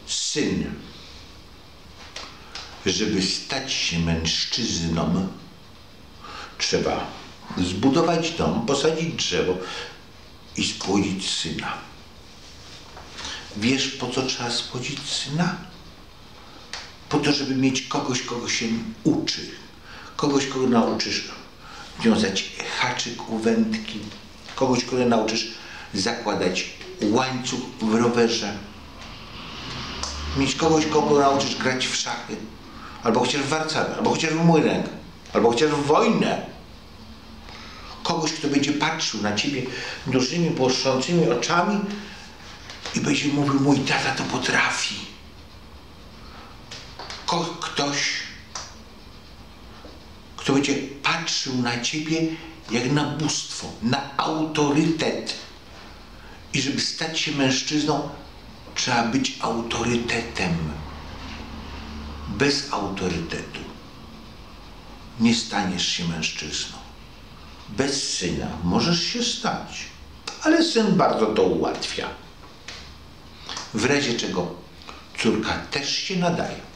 Syn, żeby stać się mężczyzną, trzeba zbudować dom, posadzić drzewo i spłodzić syna. Wiesz, po co trzeba spłodzić syna? Po to, żeby mieć kogoś, kogo się uczy. Kogoś, kogo nauczysz wiązać haczyk u wędki. Kogoś, kogo nauczysz zakładać łańcuch w rowerze. Mieć kogoś, kogo nauczysz grać w szachy. Albo chociaż w warcaby, albo chociaż w młynek, albo chociaż w wojnę. Kogoś, kto będzie patrzył na ciebie dużymi, błyszczącymi oczami i będzie mówił, mój tata to potrafi. Ktoś, kto będzie patrzył na ciebie jak na bóstwo, na autorytet. I żeby stać się mężczyzną, trzeba być autorytetem. Bez autorytetu nie staniesz się mężczyzną. Bez syna możesz się stać, ale syn bardzo to ułatwia. W razie czego córka też się nadaje.